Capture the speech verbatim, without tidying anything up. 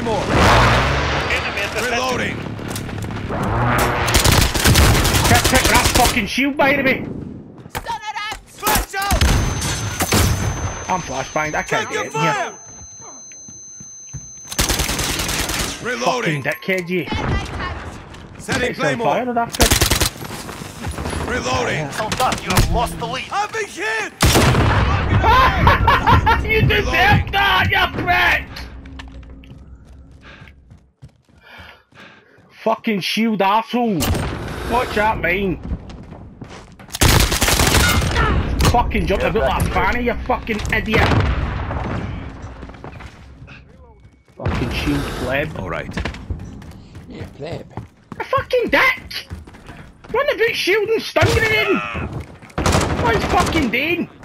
Claymore. Reloading. Check, check that fucking shield by me. Flash out. I'm flashbanged. I can't get in here. Reloading. Fucking dickhead, you. Setting It's on fire, Claymore. that kid. Reloading. Well done, you have lost the lead. I've been hit. You deserve that, you prick! Fucking shield arsehole. Watch that, mine. Fucking jump about like a fanny, you fucking idiot. Fucking shield pleb. Alright. Yeah, pleb. A fucking dick! What about shield and stun grenade? What is fucking doing?